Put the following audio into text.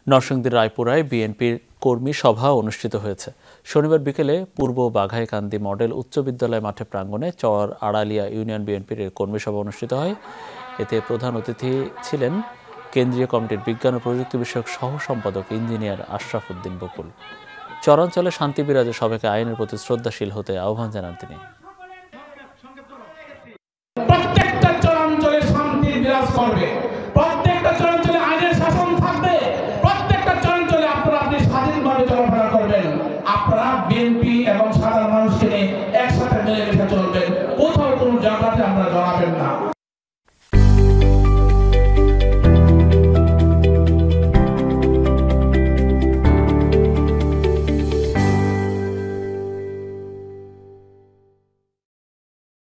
নরসিংদীর রায়পুরায় বিএনপির কর্মী সভা অনুষ্ঠিত হয়েছে। শনিবার বিকেলে পূর্ব বাঘাইকান্দি মডেল উচ্চ বিদ্যালয় মাঠে প্রাঙ্গণে চরআড়িয়া ইউনিয়ন বিএনপির কর্মী সভা অনুষ্ঠিত হয়। এতে প্রধান অতিথি ছিলেন কেন্দ্রীয় কমিটির বিজ্ঞান ও প্রযুক্তি বিষয়ক সহ সম্পাদক ইঞ্জিনিয়ার আশরাফ উদ্দিন বকুল। চরাঞ্চলে শান্তি বিরাজে সবাইকে আইনের প্রতি শ্রদ্ধাশীল হতে আহ্বান জানান তিনি। প্রত্যেকটা চরাঞ্চলে শান্তি বিরাজ করবে।